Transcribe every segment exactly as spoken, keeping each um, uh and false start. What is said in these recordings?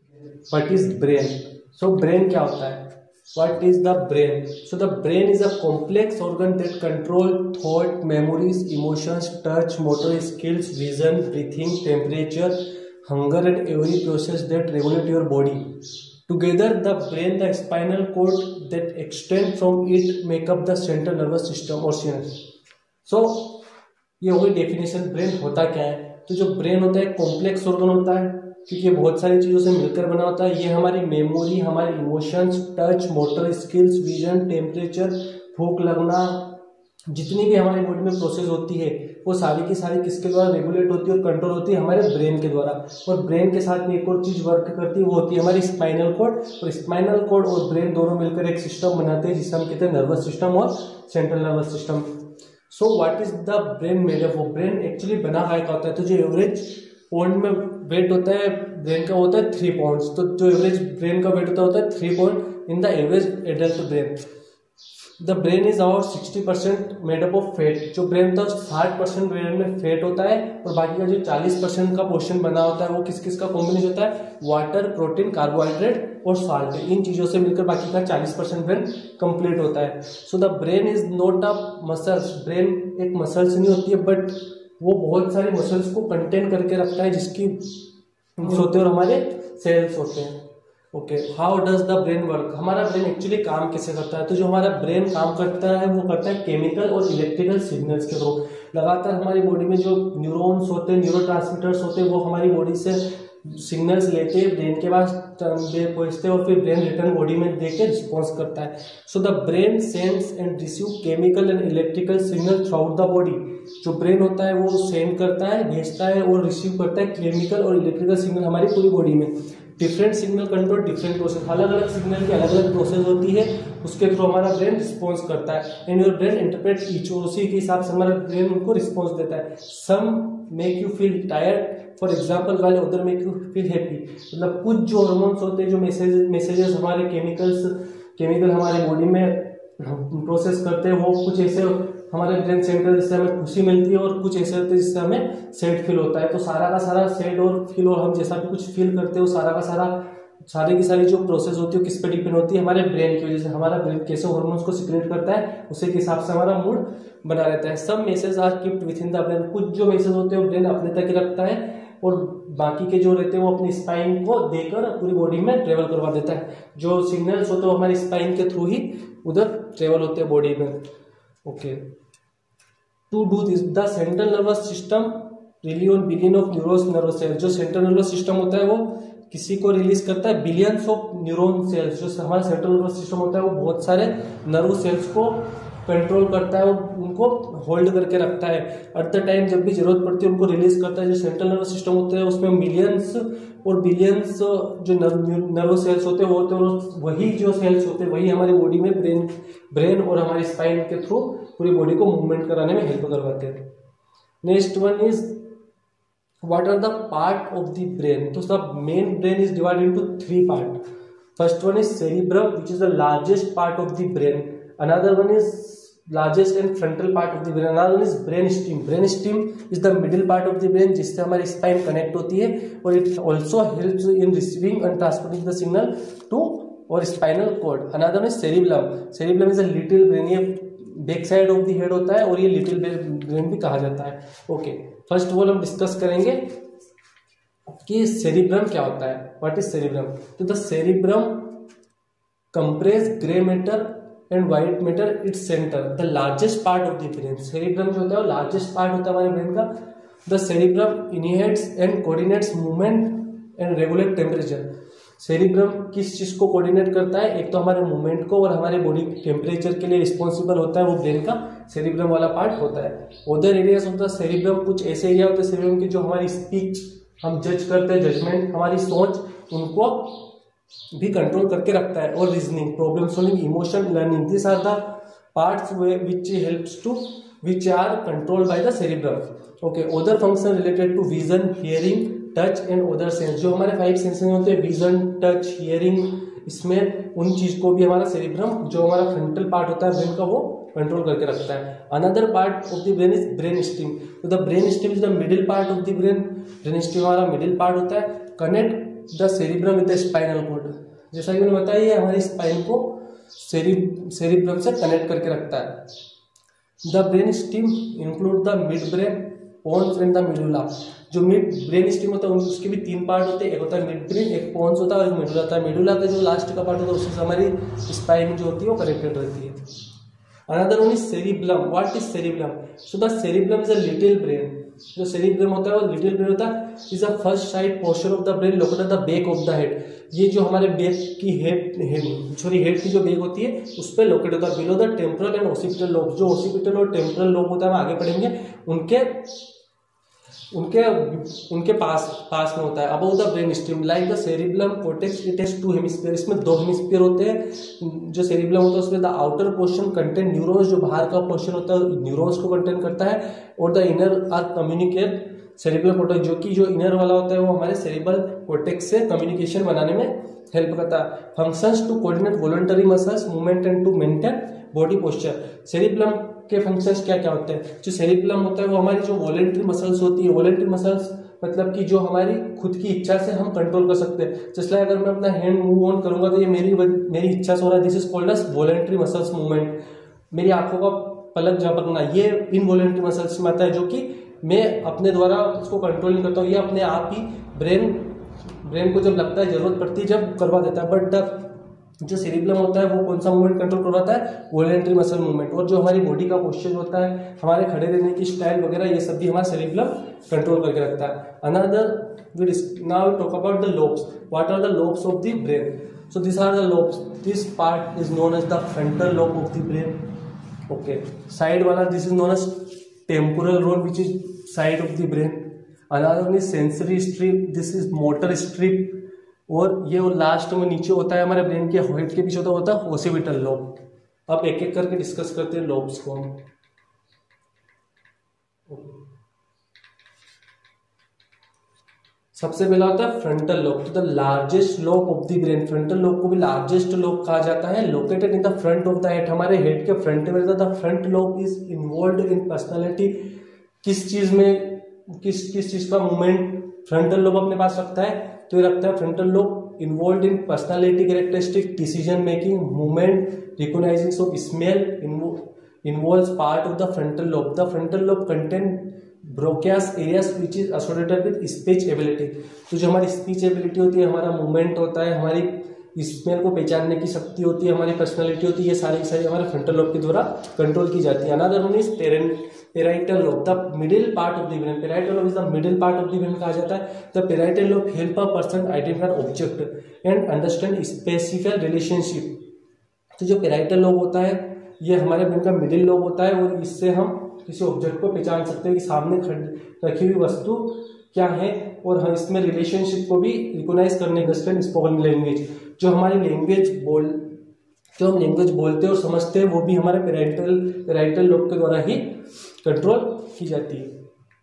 What is brain? So brain क्या होता है? What is the brain? So the brain is a complex organ that control thought, memories, emotions, touch, motor skills, vision, breathing, temperature, hunger, and every process that regulate your body. Together, the brain, the spinal cord that extend from it make up the central nervous system or C N S. So ये हो गई definition brain होता क्या है। तो जो brain होता है कॉम्प्लेक्स ऑर्गन होता है क्योंकि ये बहुत सारी चीज़ों से मिलकर बना होता है। ये हमारी मेमोरी, हमारे emotions, touch, motor skills, vision, temperature, भूख लगना, जितनी भी हमारी बॉडी में प्रोसेस होती है वो सारी की सारी किसके द्वारा रेगुलेट होती है और कंट्रोल होती है? हमारे ब्रेन के द्वारा। और ब्रेन के साथ में एक और चीज़ वर्क करती है, वो होती है हमारी स्पाइनल कॉर्ड। और स्पाइनल कॉर्ड और ब्रेन दोनों मिलकर एक सिस्टम बनाते हैं जिसे हम कहते हैं नर्वस सिस्टम और central nervous system. So what is the brain made of? Brain actually बना काय का होता है? तो जो एवरेज पॉइंट में वेट होता है ब्रेन का होता है थ्री पाउंड्स। तो जो एवरेज ब्रेन का वेट होता होता है three pound in the average adult brain. The brain is about sixty percent made up of fat. जो ब्रेन होता है साठ परसेंट ब्रेन में फैट होता है और बाकी का जो चालीस परसेंट का पोर्शन बना होता है वो किस किस का कॉम्बिनेशन होता है? वाटर, प्रोटीन, कार्बोहाइड्रेट और साल्ट। इन चीज़ों से मिलकर बाकी का चालीस परसेंट ब्रेन कंप्लीट होता है। So the brain is not a muscles. Brain एक मसल्स नहीं होती है बट वो बहुत सारे मसल्स को कंटेन करके रखता है जिसकी होते हैं और हमारे सेल्स होते हैं। Okay, how does the brain work? हमारा ब्रेन एक्चुअली काम कैसे करता है? तो जो हमारा ब्रेन काम करता है वो करता है केमिकल और इलेक्ट्रिकल सिग्नल्स के थ्रू। लगातार हमारी बॉडी में जो न्यूरॉन्स होते हैं, न्यूरो ट्रांसमीटर्स होते हैं, वो हमारी बॉडी से सिग्नल्स लेते हैं, ब्रेन के पास पहुंचते हैं और फिर ब्रेन रिटर्न बॉडी में देके रिस्पॉन्स करता है। So the brain sends and receive chemical and electrical signal throughout the body. जो ब्रेन होता है वो सेंड करता है, भेजता है और रिसीव करता है केमिकल और इलेक्ट्रिकल सिग्नल हमारी पूरी बॉडी में। Different signal control different process. अलग अलग सिग्नल की अलग अलग प्रोसेस होती है, उसके थ्रू हमारा ब्रेन रिस्पॉन्स करता है। And your brain interpret each, और उसी के हिसाब से हमारा ब्रेन उनको रिस्पॉन्स देता है। Some make you feel tired for example, while other make you feel happy. मतलब कुछ जो हार्मोन्स होते हैं, जो मैसेज मैसेजेस हमारे केमिकल्स केमिकल हमारे बॉडी में प्रोसेस करते हैं, वो कुछ ऐसे हमारे ब्रेन सेंटर जिससे हमें खुशी मिलती है और कुछ ऐसे होते हैं जिससे हमें सैड फील होता है। तो सारा का सारा सैड और फील और हम जैसा भी कुछ फील करते हैं वो सारा का सारा सारी की सारी जो प्रोसेस होती है किस पे डिपेंड होती है? हमारे ब्रेन की वजह से। हमारा ब्रेन कैसे हार्मोन्स को सिक्रेट करता है उसी के हिसाब से हमारा मूड बना रहता है। सब message are kept within the brain. कुछ जो मैसेज होते हैं वो ब्रेन अपने तक ही रखता है और बाकी के जो रहते हैं वो अपनी स्पाइन को देकर पूरी बॉडी में ट्रेवल करवा देता है। जो सिग्नल्स होते हैं वो हमारी स्पाइन के थ्रू ही उधर ट्रेवल होते हैं बॉडी में। Okay, to do this the central nervous system rely on billion of neurons nervous cells. जो सेंट्रल नर्वस सिस्टम होता है वो किसी को रिलीज करता है? Billions of neuron cells. जो हमारा सेंट्रल नर्वस सिस्टम होता है वो बहुत सारे नर्व सेल्स को कंट्रोल करता है और उनको होल्ड करके रखता है। एट द टाइम जब भी जरूरत पड़ती है उनको रिलीज करता है। जो सेंट्रल नर्वस सिस्टम होता है उसमें मिलियंस और बिलियंस जो नर्व सेल्स होते हैं वो होते हैं और वही जो सेल्स होते हैं वही हमारी बॉडी में ब्रेन ब्रेन और हमारी स्पाइन के थ्रू पूरी बॉडी को मूवमेंट कराने में हेल्प करवाते हैं। Next one is what are the part of the brain? तो सब main brain is divided into three part. First one is cerebrum, which is the largest part of the brain. Another one is largest and frontal part of the brain. Another one is brain stem. Brain stem is the middle part of the brain जिससे हमारी spine connect होती है और it also helps in receiving and transmitting the signal to और spinal cord. Another one is cerebellum. Cerebellum is a little brain. ये back side of the head होता है और ये लिटिल ब्रेन भी कहा जाता है. ओके, फर्स्ट ऑफ ऑल हम डिस्कस करेंगे कि सेरिब्रम क्या होता है. What is cerebrum? तो the cerebrum compress grey matter and white matter its centre the largest part of the brain. Cerebrum जो होता है वो लार्जेस्ट पार्ट होता है हमारे ब्रेन का. The cerebrum initiates and coordinates movement and regulate temperature. Cerebrum किस चीज को कोऑर्डिनेट करता है? एक तो हमारे मूवमेंट को और हमारे बॉडी टेम्परेचर के लिए रिस्पॉन्सिबल होता है वो ब्रेन का सेरिब्रम वाला पार्ट होता है. Other areas of the cerebrum, कुछ ऐसे एरिया होते हैं सेरिब्रम के जो हमारी स्पीच, हम जज करते हैं, जजमेंट, हमारी सोच, उनको भी कंट्रोल करके रखता है. और reasoning, problem solving, emotion, learning, this are the parts which helps to which are controlled by the cerebrum. Okay, other function related to vision, hearing, touch and other sense. जो हमारे फाइव सेंसेस होते हैं, vision, touch, hearing, इसमें उन चीज को भी हमारा सेरिब्रम, जो हमारा फ्रंटल पार्ट होता है ब्रेन का, वो कंट्रोल करके रखता है. Another part of the brain is brain stem. तो the brain stem is the middle part of the brain. Brain stem हमारा मिडिल पार्ट होता है. Connect the cerebrum with the spinal cord. जैसा कि मैंने बताया ये हमारी स्पाइन को सेरि सेरिब्रम से कनेक्ट करके रखता है। The brain stem include the mid brain, pons and the medulla. जो मिड ब्रेन स्टीम होता है उसके भी तीन पार्ट होते हैं, एक होता है मिड ब्रेन, एक पोन्स होता है और एक मेडुला होता है। मेडुला का जो लास्ट का पार्ट होता है उससे हमारी स्पाइन जो होती है वो कनेक्टेड रहती है। Another one is cerebellum. What is cerebellum? So the cerebellum is a little brain. जो सेरिब्रम होता है वो लिटिल ब्रेन होता है, is a first side portion of the brain located the back of the head. ये जो हमारे back की हेड हेड सॉरी हेड की जो बैक होती है उस पर लोकेट होता है, below the temporal and occipital lobe. जो ओसिपिटल और टेम्पोरल लोब होता है हम आगे पढ़ेंगे, उनके उनके उनके पास पास में होता है। Above the brain stem like the cerebellum cortex, it has two hemisphere. इसमें दो हेमिस्फीयर होते हैं। जो सेरिब्लम होता है उसमें the outer portion contain neurons, जो बाहर का पोर्शन होता है न्यूरॉन्स को कंटेन करता है, और the inner are communicate cerebral cortex, जो कि जो इनर वाला होता है वो हमारे सेरिब्रल कॉर्टेक्स से कम्युनिकेशन बनाने में हेल्प करता है। Functions to coordinate voluntary muscles movement and to maintain body posture. Cerebellum के फंक्शंस क्या क्या होते हैं? जो सेरिब्लम होता है वो हमारी जो वॉलंटरी मसल्स होती है, वॉलंटरी मसल्स मतलब कि जो हमारी खुद की इच्छा से हम कंट्रोल कर सकते हैं। जैसे अगर मैं अपना हैंड मूव ऑन करूंगा तो ये मेरी मेरी इच्छा से हो रहा है, this is called as voluntary muscles movement. मेरी आंखों का पलक झपकना ये इनवॉलंटरी मसल्स में आता है, जो कि मैं अपने द्वारा इसको कंट्रोल नहीं करता हूँ, ये अपने आप ही ब्रेन ब्रेन को जब लगता है जरूरत पड़ती है जब करवा देता है। बट जो सेरिब्लम होता है वो कौन सा मूवमेंट कंट्रोल करवाता है? Voluntary muscle movement. और जो हमारी बॉडी का पोस्चर होता है, हमारे खड़े रहने की स्टाइल वगैरह, ये सब भी हमारा सेरिब्लम कंट्रोल करके रखता है। Another now talk about the lobes. What are the lobes of the brain? So this are the lobes. This part is known as the frontal lobe of the brain. Okay, side वाला this is known as temporal lobe which is side of the brain. Another one is sensory strip, this is motor strip. और ये और last में नीचे होता है हमारे brain के हेड के पीछे होता होता है ओसिपिटल लोब। अब एक एक करके डिस्कस करते हैं लोब्स को हम। सबसे पहला होता है फ्रंटल लोब, तो the largest lobe of the brain. Frontal lobe को भी लार्जेस्ट लोब कहा जाता है, located in the front of the head. हमारे हेड के फ्रंट में रहता है। The front lobe is involve in personality. किस चीज में किस किस चीज का मूवमेंट फ्रंटल लोब अपने पास रखता है? तो ये रखता है frontal lobe involve in personality characteristic, decision making, movement, recognising of smell, involves part of the frontal lobe. The frontal lobe contain Broca's areas which is associated with speech ability. तो जो हमारी स्पीच एबिलिटी होती है, हमारा movement होता है, हमारी smell को पहचानने की शक्ति होती है, हमारी पर्सनालिटी होती है, ये सारी सारी हमारे फ्रंटल लोब के द्वारा कंट्रोल की जाती है। Another one is parietal lobe, the middle part of the brain. Parietal lobe is the middle part of the brain कहा जाता है। The parietal lobe help a person identify object and understand specific relationship. तो जो parietal lobe होता है ये हमारे brain का मिडिल लोब होता है, और इससे हम किसी ऑब्जेक्ट को पहचान सकते हैं कि सामने रखी हुई वस्तु क्या है, और हम इसमें रिलेशनशिप को भी रिकॉग्नाइज करने अंडरस्टैंड स्पोकन लैंग्वेज। जो हमारी लैंग्वेज बोल जो हम लैंग्वेज बोलते हैं और समझते हैं वो भी हमारे पेराइटल पेराइटल लोब के द्वारा ही कंट्रोल की जाती है।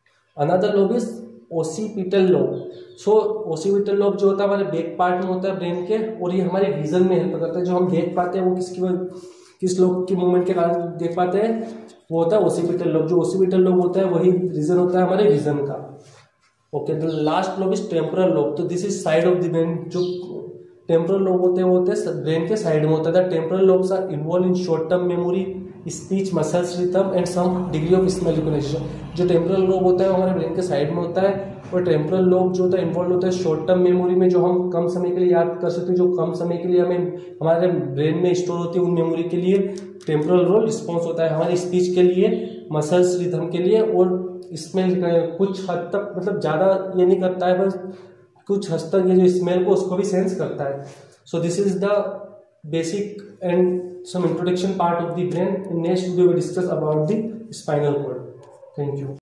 Another lobe is occipital lobe. So occipital lobe जो होता है हमारे बैक पार्ट में होता है ब्रेन के, और ये हमारे विजन में हेल्प करता है। जो हम देख पाते हैं वो किसकी किस लोब की मूवमेंट के कारण देख पाते हैं, वो होता है ओसिपिटल लोब। जो ओसिपिटल लोब होता है वही रीजन होता है हमारे विजन का। Okay, the last lobe is temporal lobe. तो this is side of the brain. जो टेम्पोरल लोब होते हैं वो होते हैं ब्रेन के साइड में होता है। The temporal lobes are involve in short term memory, speech, muscles rhythm and some degree of smell recognition. जो टेम्पोरल लोब होता है वो हमारे ब्रेन के साइड में होता है, और टेम्पोरल लोब जो होता है इन्वॉल्व होता है शॉर्ट टर्म मेमोरी में, जो हम कम समय के लिए याद कर सकते हैं, जो कम समय के लिए हमें हमारे ब्रेन में स्टोर होती है उन मेमोरी के लिए टेम्पोरल लोब रिस्पॉन्स होता है। हमारी स्पीच के लिए, मसल्स रिथम के लिए, और स्मेल कुछ हद तक मतलब ज़्यादा ये नहीं करता है, बस कुछ हद तक ये जो स्मेल को उसको भी सेंस करता है। So this is the basic and some introduction part of the brain. In next video we discuss about the spinal cord. Thank you.